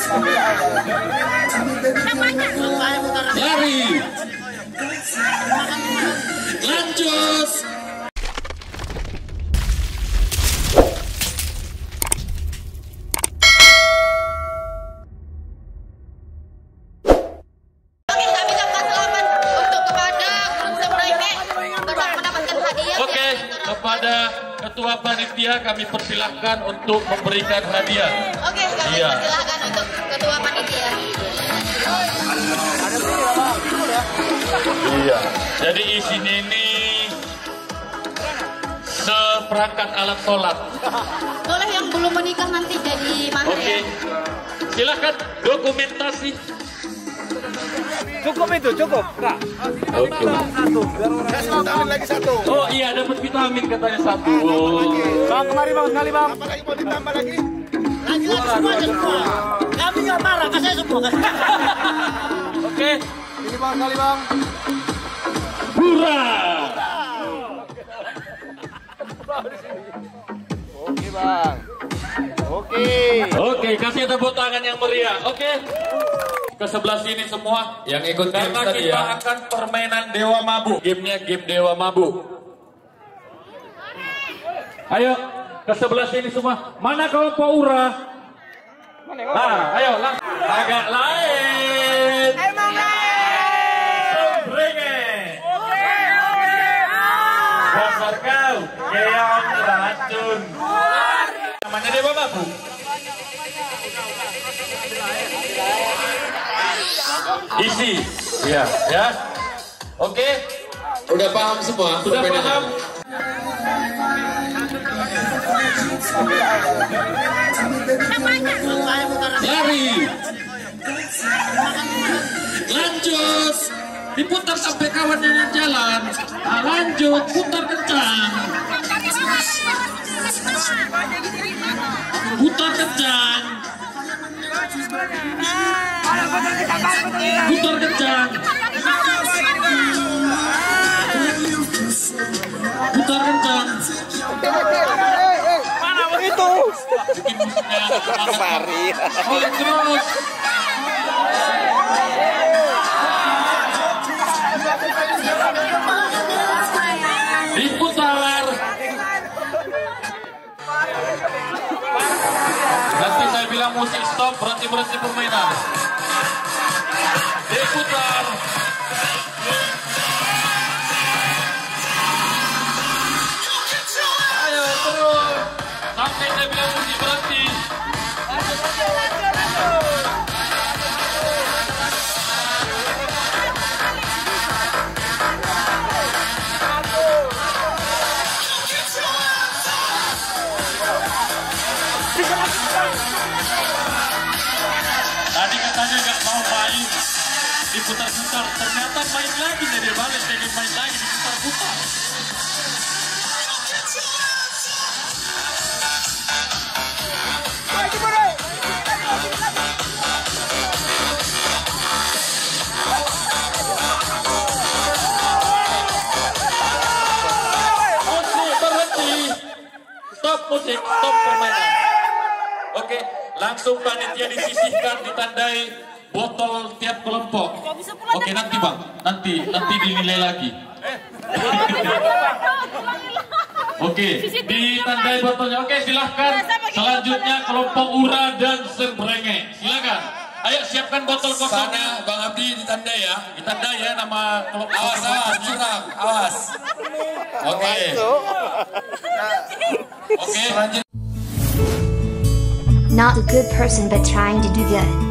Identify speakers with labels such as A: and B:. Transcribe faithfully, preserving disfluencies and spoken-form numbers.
A: Lari. Lanjut. Oke, kepada ketua panitia kami persilahkan untuk memberikan hadiah.
B: Oke, kami
A: iya.
B: persilahkan untuk ketua panitia.
A: Iya. Jadi isinya ini seperangkat alat sholat.
B: Boleh yang belum menikah nanti jadi mahar.
A: Oke.
B: Ya?
A: Silakan dokumentasi.
C: Cukup itu, cukup. Kak.
A: Oke.
C: Satu, biar orang vitamin lagi satu.
A: Oh iya, dapat vitamin katanya satu. Oh.
C: Bang, kemari bang, sekali bang.
D: Apa lagi mau ditambah lagi?
C: Lagi lagi semua aja semua. Kami nggak marah, kasih semua.
A: Oke.
C: Ini bang, sekali bang.
A: Hurra!
C: Oke bang. Oke.
A: Oke, kasih tepuk tangan yang meriah. Oke. Ke sebelah sini semua yang ikut karena kita ya. Akan permainan Dewa Mabuk. Gamenya game Dewa Mabuk. Ayo ke sebelah sini semua. Mana kelompok Ura? Nah, ayo langsung. Agak lain.
C: Emang lain.
A: Sombrenge. Oke, oke. Dasar kau, keong racun. Namanya Dewa Mabuk. Isi, ya, ya, oke,
E: Udah paham semua?
A: sudah paham. Lari, lanjut, diputar sampai kawannya yang jalan. Nah, lanjut, putar kencang, putar kencang. Putar kencang. Putar kencang.
C: Mana begitu?
A: Bikin musiknya.
C: Mari.
A: Oh, terus. Diputar. Nanti saya bilang musik stop, berarti berhenti permainan. Diputar. Ayo terus. Sampai saya bilang musik berhenti. Tadi katanya nggak mau main, diputar-putar. Ternyata main lagi, jadi balik, jadi main lagi, diputar-putar. Musik berhenti. Stop musik, stop permainan. Oke, langsung panitia disisihkan, ditandai botol tiap kelompok. Oke, nanti bang, nanti nanti dinilai lagi. Oke, ditandai botolnya. Oke, silahkan. Selanjutnya kelompok Ura dan Sembrenge. Silakan. Ayo siapkan botol kosongnya.
E: Bang Abdi ditandai ya.
A: Ditandai ya nama kelompok.
E: Awas, awas, curang, awas.
A: Oke. Oke.
E: Selanjutnya.
F: Not a good person but trying to do good.